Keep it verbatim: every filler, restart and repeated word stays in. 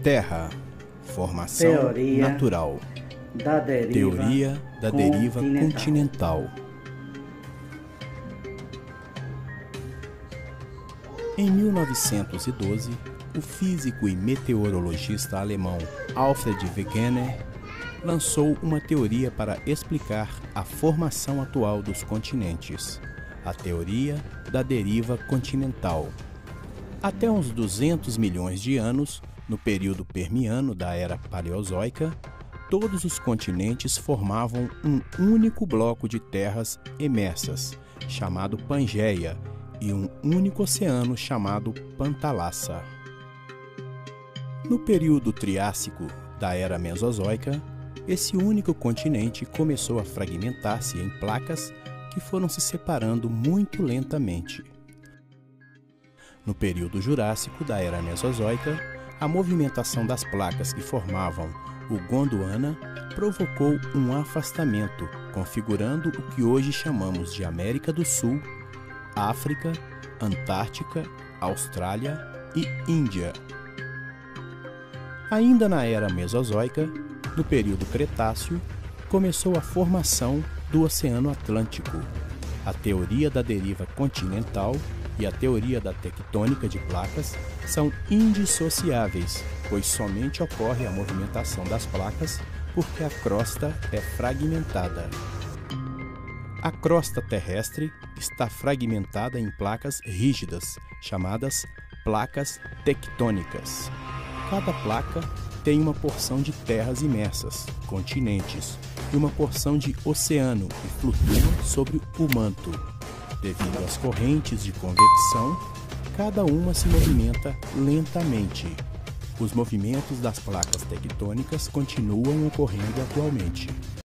Terra. Formação Teoria natural. da deriva Teoria da deriva continental. Em mil novecentos e doze, o físico e meteorologista alemão Alfred Wegener lançou uma teoria para explicar a formação atual dos continentes, a teoria da deriva continental. Até uns duzentos milhões de anos, no período permiano da Era Paleozoica, todos os continentes formavam um único bloco de terras emersas, chamado Pangeia, e um único oceano chamado Pantalassa. No período Triássico da Era Mesozoica, esse único continente começou a fragmentar-se em placas que foram se separando muito lentamente. No período Jurássico da Era Mesozoica, a movimentação das placas que formavam o Gondwana provocou um afastamento, configurando o que hoje chamamos de América do Sul, África, Antártica, Austrália e Índia. Ainda na Era Mesozoica, no período Cretáceo, começou a formação do Oceano Atlântico. A teoria da deriva continental e a teoria da tectônica de placas são indissociáveis, pois somente ocorre a movimentação das placas porque a crosta é fragmentada. A crosta terrestre está fragmentada em placas rígidas, chamadas placas tectônicas. Cada placa tem uma porção de terras imersas, continentes, e uma porção de oceano que flutua sobre o manto. Devido às correntes de convecção, cada uma se movimenta lentamente. Os movimentos das placas tectônicas continuam ocorrendo atualmente.